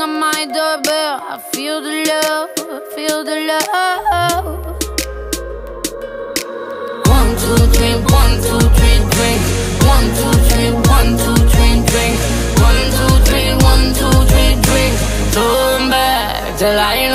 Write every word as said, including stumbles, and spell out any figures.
on my doorbell. I feel the love, feel the love. One, two, three, one, two, three, drink. One, two, three, one, two, three, drink. One, two, three, one, two, three, drink. Turn back till I